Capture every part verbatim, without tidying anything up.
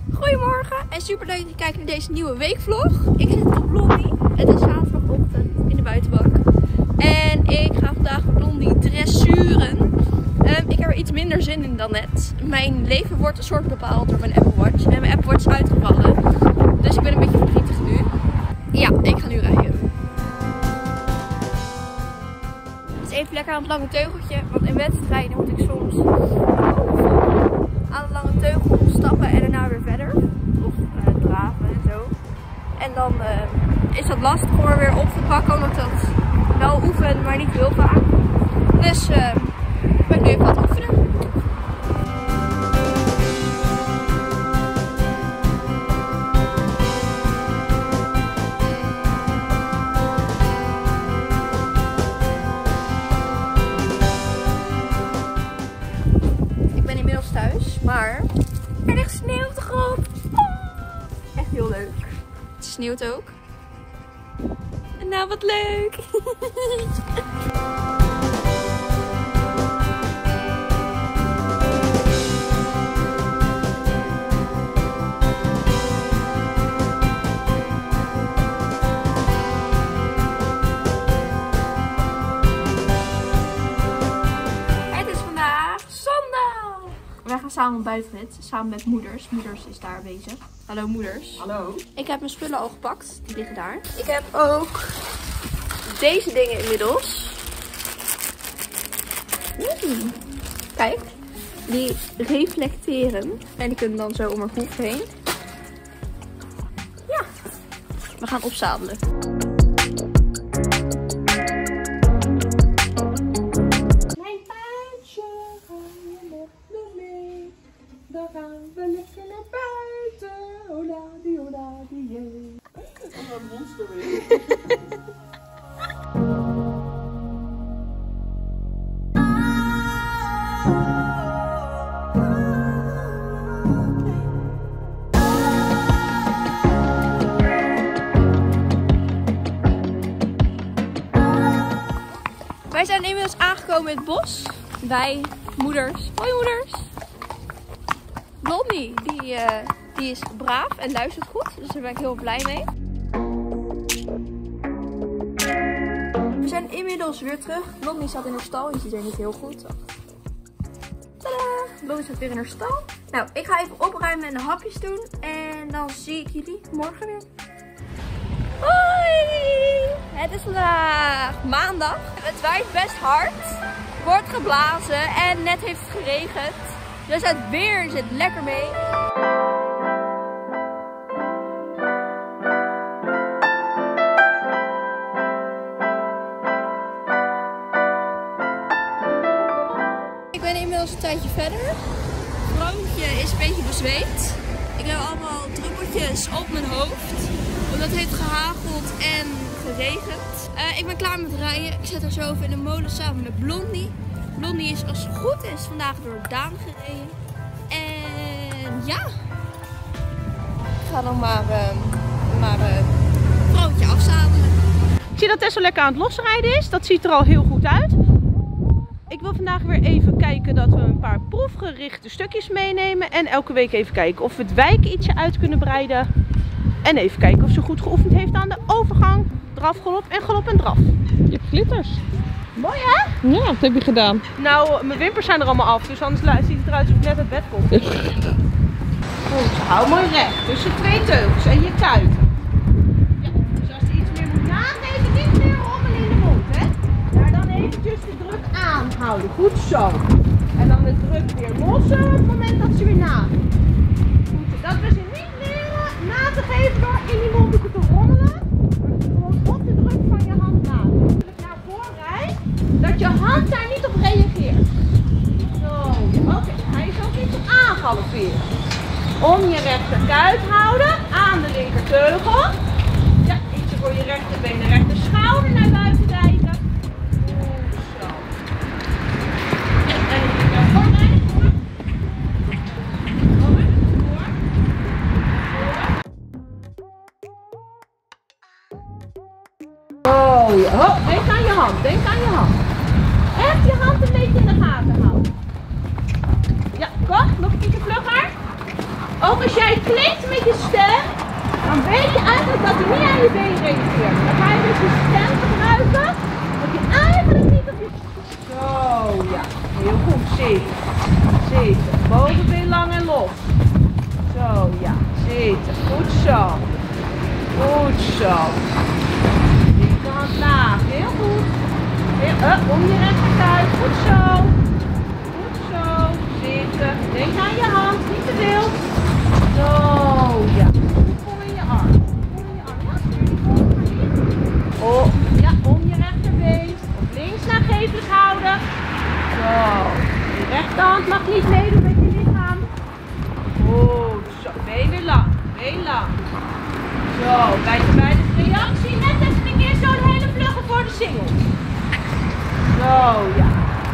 Goedemorgen en super leuk dat je kijkt naar deze nieuwe weekvlog. Ik zit op Blondie. Het is zaterdagochtend in de buitenbak. En ik ga vandaag Blondie dressuren. Um, ik heb er iets minder zin in dan net. Mijn leven wordt een soort bepaald door mijn Apple Watch. En mijn Apple Watch is uitgevallen. Dus ik ben een beetje verdrietig nu. Ja, ik ga nu rijden. Het is even lekker aan het lange teugeltje. Want in wedstrijden moet ik soms aan de lange teugel stappen en daarna weer verder. Of uh, draven en zo. En dan uh, is dat lastig om er weer op te pakken. Omdat ik dat wel oefen, maar niet heel vaak. Dus uh, ik ben nu even aan het oefenen. Ik ben inmiddels thuis, maar er ligt sneeuw op de grond. Oh, echt heel leuk. Het sneeuwt ook. En nou, wat leuk! Het is vandaag zondag! Wij gaan samen buitenrit, samen met moeders. Moeders is daar bezig. Hallo moeders. Hallo. Ik heb mijn spullen al gepakt. Die liggen daar. Ik heb ook deze dingen inmiddels. Mm. Kijk. Die reflecteren. En die kunnen dan zo om mijn hoofd heen. Ja. We gaan opzadelen. Mijn paardje, ga je met me mee? Dan gaan we lekker naar buiten. Hola die, hola die, jee. Wat een monster weer. Wij zijn inmiddels aangekomen in het bos. Bij moeders. Hoi moeders. Blondie, die, uh, die is braaf en luistert goed. Dus daar ben ik heel blij mee. We zijn inmiddels weer terug. Blondie staat in haar stal. Je ziet er niet heel goed. Tadaa! Blondie staat weer in haar stal. Nou, ik ga even opruimen en de hapjes doen. En dan zie ik jullie morgen weer. Hoi! Het is vandaag maandag. Het waait best hard. Wordt geblazen en net heeft het geregend. Dus het weer zit lekker mee. Ik ben inmiddels een tijdje verder. Het kroontje is een beetje bezweet. Ik heb allemaal druppeltjes op mijn hoofd. Omdat het heeft gehageld en geregend. Uh, ik ben klaar met rijden. Ik zet er zo even in de molen samen met Blondie. Blondie is als het goed is vandaag door Daan gereden. En ja. Ik ga dan maar, uh, maar uh, een broodje afzadelen. Ik zie dat Tessa lekker aan het losrijden is. Dat ziet er al heel goed uit. Ik wil vandaag weer even kijken dat we een paar proefgerichte stukjes meenemen. En elke week even kijken of we het wijken ietsje uit kunnen breiden. En even kijken of ze goed geoefend heeft aan de overgang. Draf, galop en galop en draf. Je hebt glitters. Mooi hè? Ja, wat heb je gedaan? Nou, mijn wimpers zijn er allemaal af. Dus anders ziet het eruit alsof ik net uit bed kom. Goed, hou mooi recht. Tussen twee teugels en je kuiten. Ja, dus als je iets meer moet nageven, niet meer rommel in de mond hè. Daar dan eventjes de druk aanhouden. Goed zo. En dan de druk weer lossen op het moment dat ze weer nageeft. Goed, dat we ze niet leren na te geven door in die mondhoeken te rommelen. Maar gewoon op de druk van je hand nageven. Naar voren rijdt, dat je hand daar niet op reageert. Zo, oké. Okay. Hij is ook iets aangalopperen. Om je rechterkuit houden aan de linkerteugel. Ja, ietsje voor je rechterbeen, de rechter schouder naar buiten dijken. Goed zo. En dan naar voren rijden, voor. Over, voor. Oh ja, oh, denk aan je hand, denk aan je hand. Echt je hand een beetje in de gaten houden. Ja, kom, nog een keertje vlugger. Ook als jij klikt met je stem, dan weet je eigenlijk dat hij niet aan je been reageert. Dan ga je dus je stem gebruiken, dat je eigenlijk niet op je... Zo, ja. Heel goed. Zitten. Zitten. Bovenbeen lang en los. Zo, ja. Zitten. Goed zo. Goed zo. Linkerhand laag. Heel goed. Heel, uh, om je rechterkuit. Goed zo. Goed zo. Zitten. Denk aan je hand. Niet te veel. Zo, ja. Kom in je arm. Kom in je arm. Ja, stuur die volgende maar niet. Oh, ja, om je rechterbeen. Op links naar geeflijk houden. Zo. Je rechterhand mag niet meedoen met je lichaam. Goed zo. Been weer lang. Been lang. Zo. Bij de, bij de reactie net even een keer zo'n hele vlugge voor de single. Zo, ja.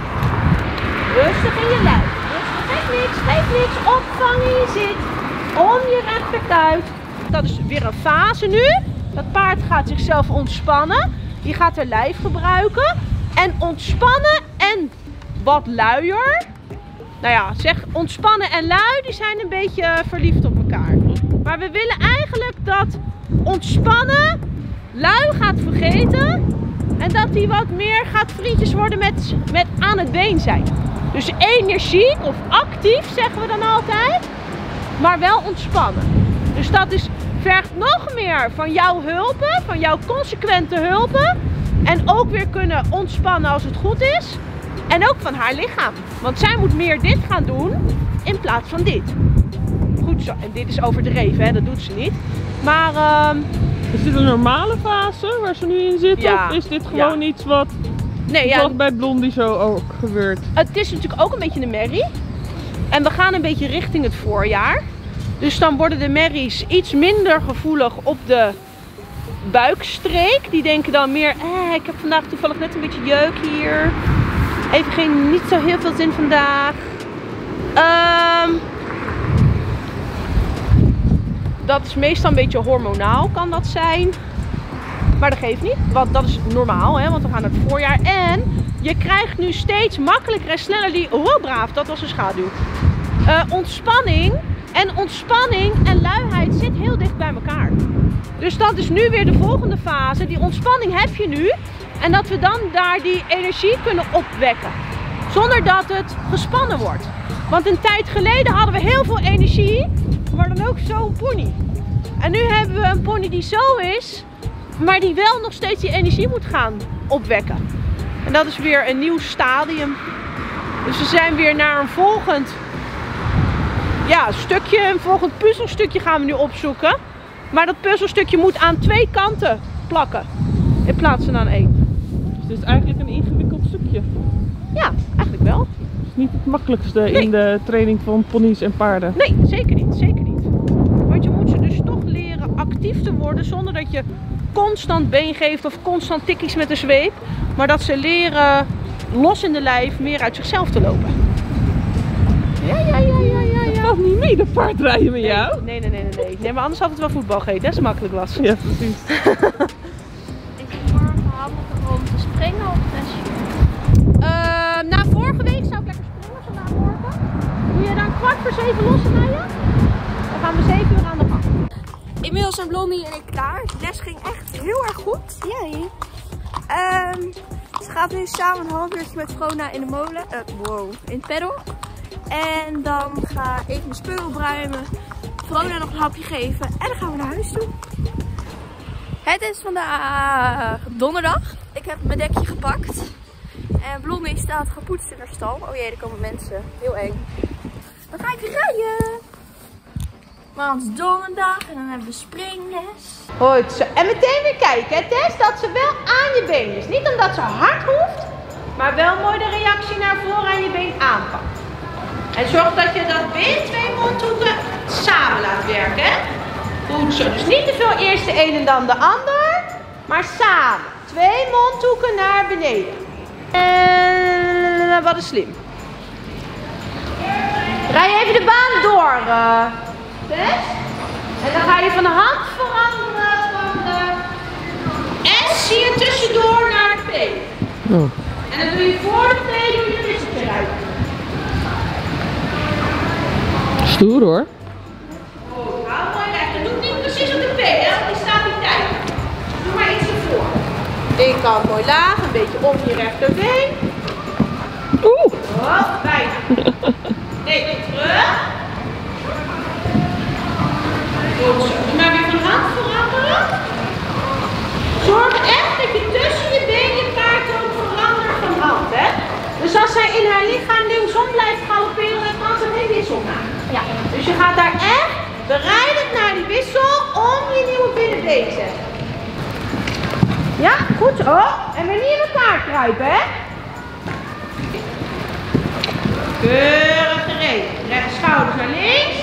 Rustig in je lijf. Rustig. Geef niks. Geef niks. Opvang in je zit. Om je rechterkuit. Dat is weer een fase nu. Dat paard gaat zichzelf ontspannen. Die gaat haar lijf gebruiken. En ontspannen en wat luier. Nou ja, zeg ontspannen en lui, die zijn een beetje verliefd op elkaar. Maar we willen eigenlijk dat ontspannen lui gaat vergeten. En dat hij wat meer gaat vriendjes worden met, met aan het been zijn. Dus energiek of actief zeggen we dan altijd. Maar wel ontspannen. Dus dat is, vergt nog meer van jouw hulpen, van jouw consequente hulpen. En ook weer kunnen ontspannen als het goed is. En ook van haar lichaam. Want zij moet meer dit gaan doen in plaats van dit. Goed zo. En dit is overdreven, hè? Dat doet ze niet. Maar... Uh... Is dit een normale fase waar ze nu in zit? Ja. Of is dit gewoon ja. iets wat, nee, ja. wat bij Blondie zo ook gebeurt? Het is natuurlijk ook een beetje een merrie. En we gaan een beetje richting het voorjaar. Dus dan worden de merries iets minder gevoelig op de buikstreek. Die denken dan meer, eh, ik heb vandaag toevallig net een beetje jeuk hier. Even geen, niet zo heel veel zin vandaag. Um, dat is meestal een beetje hormonaal, kan dat zijn. Maar dat geeft niet, want dat is normaal, hè, want we gaan naar het voorjaar. En je krijgt nu steeds makkelijker en sneller die, oh braaf, dat was een schaduw. Uh, ontspanning. En ontspanning en luiheid zit heel dicht bij elkaar. Dus dat is nu weer de volgende fase. Die ontspanning heb je nu. En dat we dan daar die energie kunnen opwekken. Zonder dat het gespannen wordt. Want een tijd geleden hadden we heel veel energie. Maar dan ook zo'n pony. En nu hebben we een pony die zo is. Maar die wel nog steeds die energie moet gaan opwekken. En dat is weer een nieuw stadium. Dus we zijn weer naar een volgend... Ja, stukje, een volgend puzzelstukje gaan we nu opzoeken. Maar dat puzzelstukje moet aan twee kanten plakken. In plaats van aan één. Dus het is eigenlijk een ingewikkeld stukje. Ja, eigenlijk wel. Het is niet het makkelijkste nee. in de training van ponies en paarden. Nee, zeker niet. Zeker niet. Want je moet ze dus toch leren actief te worden zonder dat je constant been geeft of constant tikkies met de zweep. Maar dat ze leren los in de lijf meer uit zichzelf te lopen. Ja, ja, ja, ja, ja. Het valt niet mee, dat paardrijden met nee, jou. Nee, nee, nee, nee, nee. Nee, maar anders had het wel voetbal gegeten, hè, als het makkelijk was. Ja, precies. Ik heb morgen handig om te springen op zes uur. Uh, na vorige week zou ik lekker springen, zo na morgen. Doe je dan kwart voor zeven lossen naar je? Dan gaan we zeven uur aan de gang. Inmiddels zijn Blondie en ik klaar. De les ging echt heel erg goed. Yay. Um, ze gaat nu samen een half uurtje met Vrona in de molen. Uh, wow, in het paddock. En dan ga ik mijn spullen opruimen. Vrona nog een hapje geven. En dan gaan we naar huis toe. Het is vandaag donderdag. Ik heb mijn dekje gepakt. En Blondie staat gepoetst in haar stal. Oh jee, er komen mensen. Heel eng. Dan ga ik weer rijden. Want het is donderdag en dan hebben we springles. Goed zo. En meteen weer kijken. Het is dat ze wel aan je been is. Niet omdat ze hard hoeft. Maar wel mooi de reactie naar voren aan je been aanpakt. En zorg dat je dat been, twee mondhoeken, samen laat werken. Hè? Goed zo. Dus niet te veel eerst de een en dan de ander. Maar samen. Twee mondhoeken naar beneden. En wat is slim. Rij even de baan door. Uh, Tess. En dan ga je van de hand veranderen. Van de S zie je tussendoor naar P. Oh. En dan doe je voor de P doe je wisseltje uit. Stoer hoor. linkerkant mooi laag, een beetje om je rechterbeen. Oeh! Oh, bijna. Nee, terug. Goed zo. Doe maar weer van hand veranderen. Zorg echt dat je tussen je benen je paard ook verandert van hand, hè. Dus als zij in haar lichaam linksom blijft galopperen, dan kan ze geen wissel maken. Ja. Dus je gaat daar echt bereidend naar die wissel om je nieuwe binnenbeen te zetten. Ja, goed zo. En weer niet in elkaar kruipen, hè. Keurig gereden. Recht schouders naar links.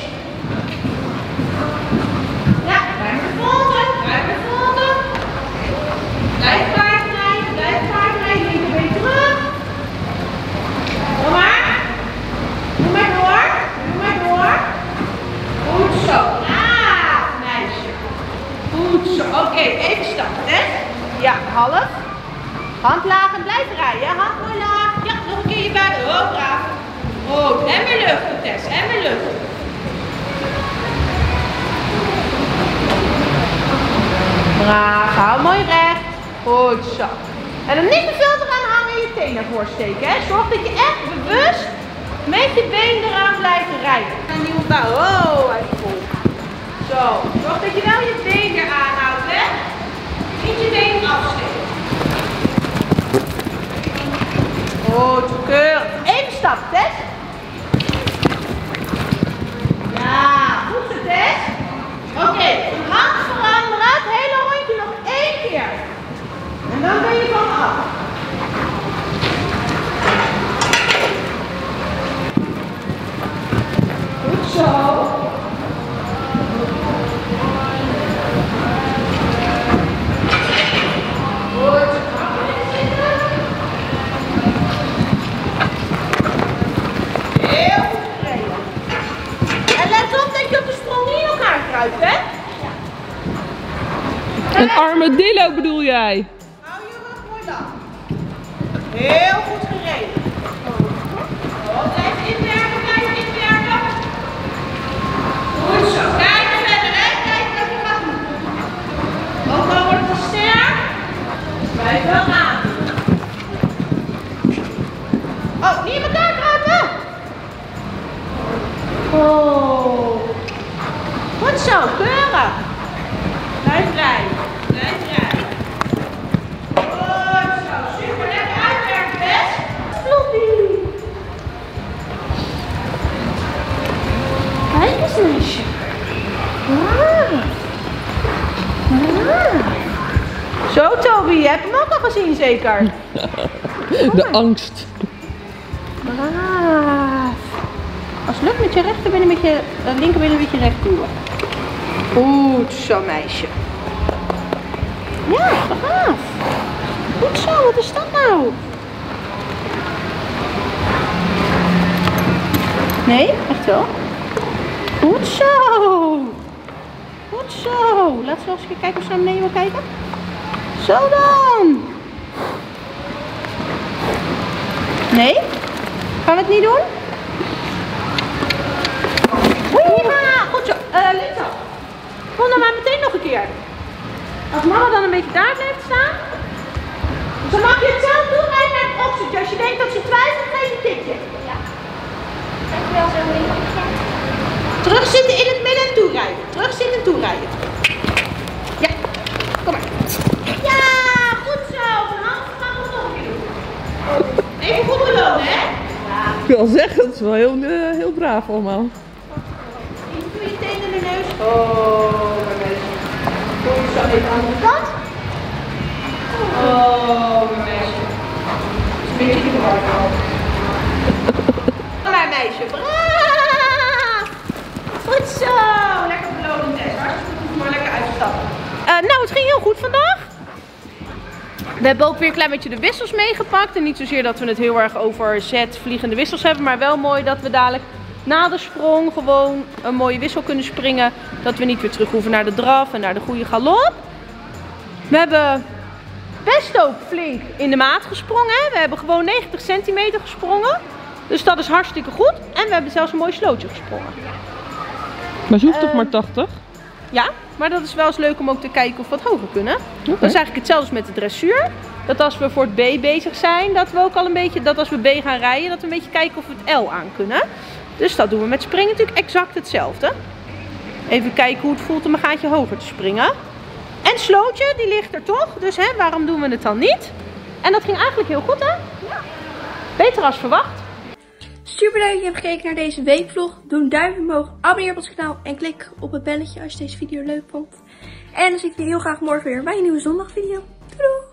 Ja, blijf naar voren, blijf naar voren. Blijf paard rijden, blijf paard rijden, linkerbeen terug. Kom maar. Doe maar door, doe maar door. Goed zo. Ah, meisje. Goed zo. Oké, okay, even stappen, hè. Ja, half. Hand laag en blijf rijden, hand mooi laag. Ja, nog een keer je buik. Oh, braaf. Goed, en weer luchten, Tess, en weer luchten. Braaf, hou mooi recht. Goed zo. En dan niet te veel eraan hangen en je teen naar voren steken, hè. Zorg dat je echt bewust met je been eraan blijft rijden. Een nieuwe bouw. Oh, hij is vol. Zo, zorg dat je wel je been eraan houdt, hè. Niet je been afsteken. Goed, keurig. Even stappen, Tess. Ja, goed zo, Tess. Oké, okay, hand veranderen. Het hele rondje nog één keer. En dan ben je van af. Goed zo. Goed. Heel goed gereden. En let op dat je op de sprong niet in elkaar kruipt, hè? Een armadillo bedoel jij? Hou je rug mooi lang. Heel goed gereden. Oh, blijf inwerken, blijf inwerken. Goed zo. Kijk verder, hè? Kijk wat je gaat doen. Ook al wordt het sterk, blijf wel aan. Oh, niet in elkaar kruipen. Oh. Goed zo, keurig. Blijf rijden. Blijf rijden. Goed zo, super. Lekker uitwerken, best. Floppy. Kijk eens, meisje. Ah. Ah. Zo, Toby, je hebt hem ook al gezien, zeker? De angst. Braaf. Als het lukt met je rechterbeen met je uh, linkerbeen met je recht duwen. Goed zo, meisje. Ja, braaf. Goed zo, wat is dat nou? Nee, echt wel. Goed zo. Goed zo. Laten we eens kijken of ze naar beneden wil kijken. Zo dan. Nee? Gaan we het niet doen? Prima. Goed zo. Uh, Lisa. Kom dan maar meteen nog een keer. Als mama dan een beetje daar blijft staan. Dan mag je het zelf doen uit naar het oksentje. Als je denkt dat ze twijfelt, geef je een tikje. Ja. Dankjewel zo even. Terugzitten in het midden en toerijden. Terugzitten en toerijden. Ja. Kom maar. Ja, goed zo. Van hand gaan we nog een keer doen. Even goed belonen, hè? Ja. Ik wil zeggen, dat is wel heel, uh, heel braaf allemaal. Doe je teen in de neus. Oh, mijn meisje. Goed zo, even aan de andere kant. Oh, mijn meisje. Een beetje de warm. Mijn meisje, braaf! Goed zo! Lekker belonen, Tess. Hartstikke goed, maar lekker uitstappen. Uh, nou, het ging heel goed vandaag. We hebben ook weer een klein beetje de wissels meegepakt. En niet zozeer dat we het heel erg over zet vliegende wissels hebben. Maar wel mooi dat we dadelijk na de sprong gewoon een mooie wissel kunnen springen. Dat we niet weer terug hoeven naar de draf en naar de goede galop. We hebben best ook flink in de maat gesprongen. Hè? We hebben gewoon negentig centimeter gesprongen. Dus dat is hartstikke goed. En we hebben zelfs een mooi slootje gesprongen. Maar ze hoeft uh, toch maar tachtig? Ja, maar dat is wel eens leuk om ook te kijken of we wat hoger kunnen. Okay. Dat is eigenlijk hetzelfde als met de dressuur. dat als we voor het B bezig zijn, dat we ook al een beetje, dat als we B gaan rijden, dat we een beetje kijken of we het L aan kunnen. Dus dat doen we met springen natuurlijk exact hetzelfde. Even kijken hoe het voelt om een gaatje hoger te springen. En slootje, die ligt er toch, dus hè, waarom doen we het dan niet? En dat ging eigenlijk heel goed, hè? Ja. Beter als verwacht. Super leuk dat je hebt gekeken naar deze weekvlog. Doe een duimpje omhoog, abonneer op ons kanaal en klik op het belletje als je deze video leuk vond. En dan zie ik je heel graag morgen weer bij een nieuwe zondagvideo. Doei doei!